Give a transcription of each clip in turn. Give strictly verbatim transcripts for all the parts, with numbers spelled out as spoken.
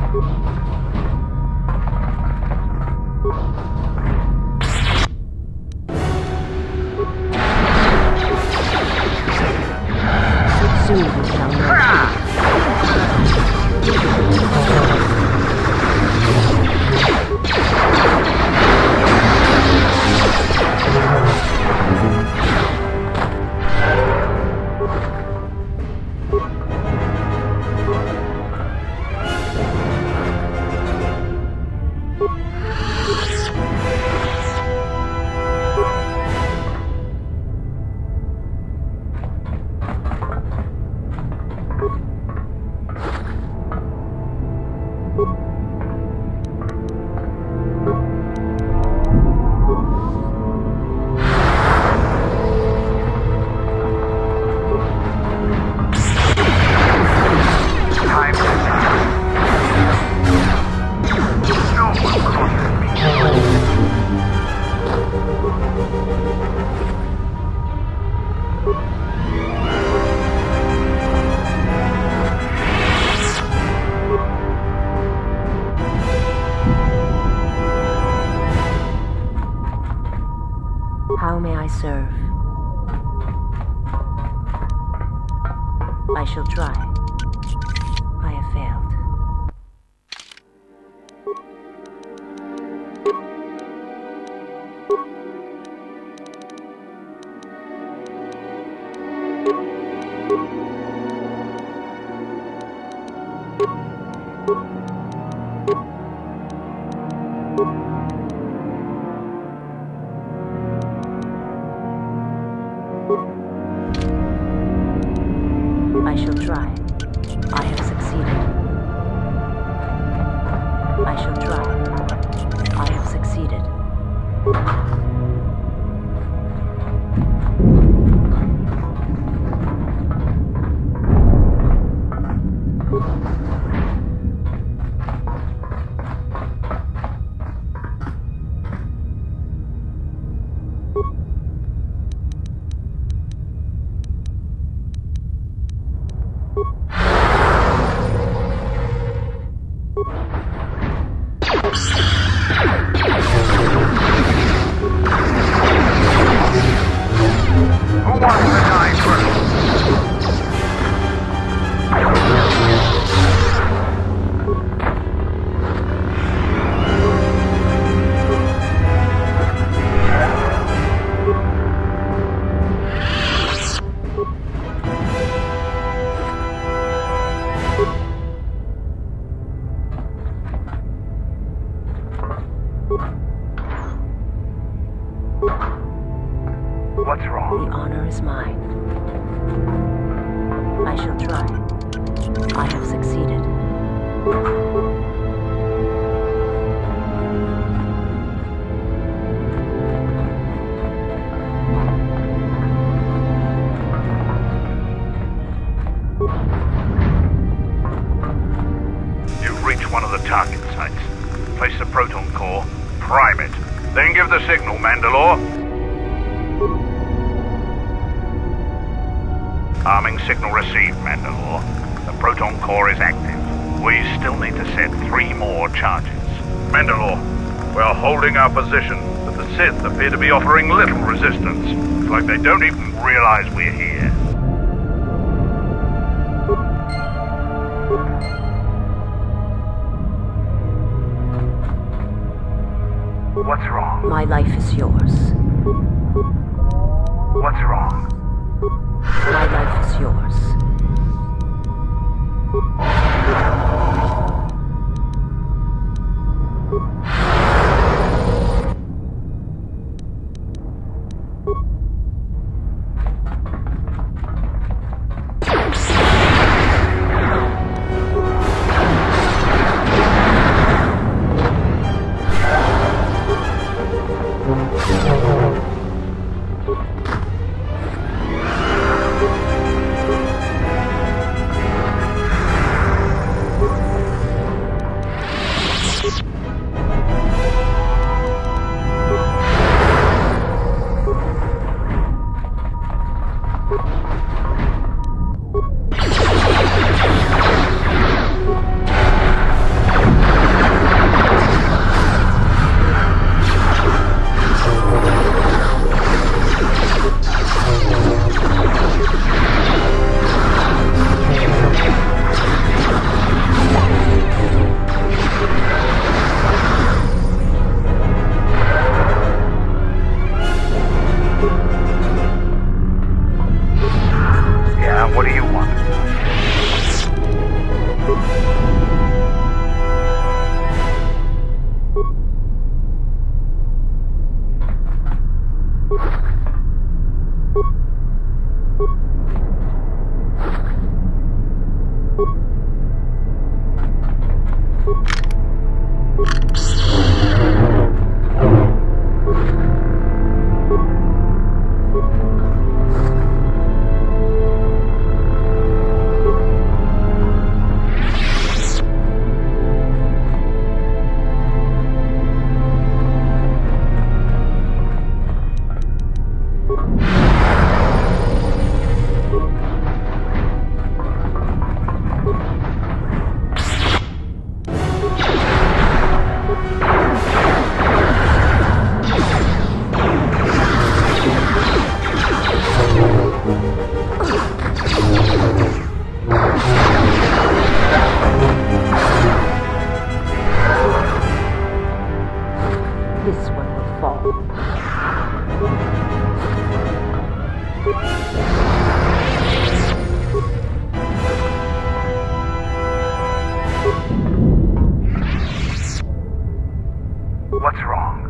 Soon you shall know. How may I serve? I shall try. I have failed. I shall try. I have succeeded. I shall try. I have succeeded. What's wrong? The honor is mine. I shall try. I have succeeded. You've reached one of the target sites. Place the Proton Core, prime it, then give the signal, Mandalore. Arming signal received, Mandalore. The Proton Core is active. We still need to set three more charges. Mandalore, we are holding our position, but the Sith appear to be offering little resistance. It's like they don't even realize we're here. What's wrong? My life is yours. What's wrong? My life is yours.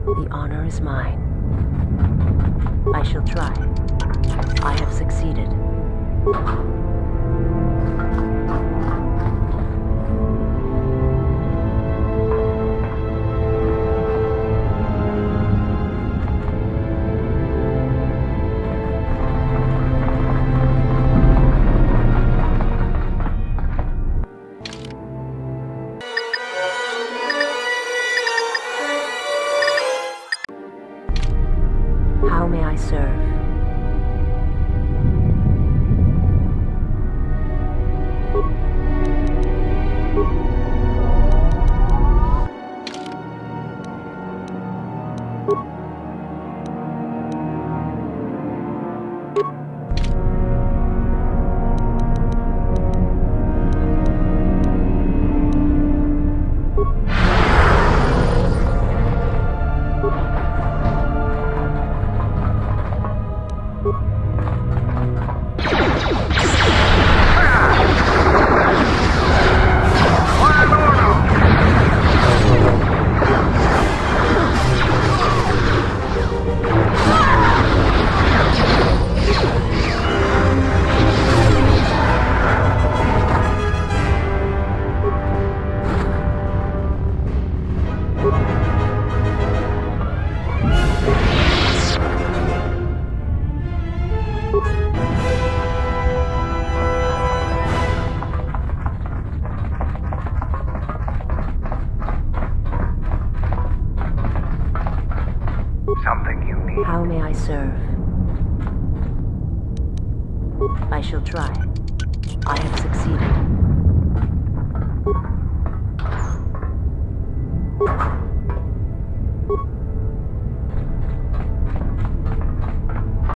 The honor is mine. I shall try. I have succeeded. How may I serve? Something you need. How may I serve? I shall try. I have succeeded.